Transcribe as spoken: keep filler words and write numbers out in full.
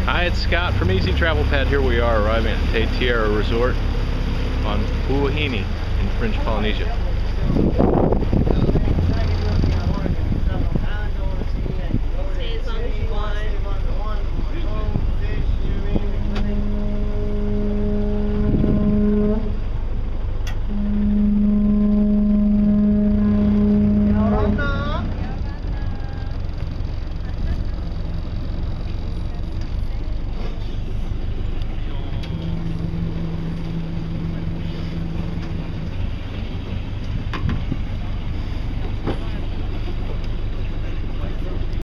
Hi, it's Scott from Easy Travel Pad. Here we are arriving at Te Tiare Resort on Huahine in French Polynesia.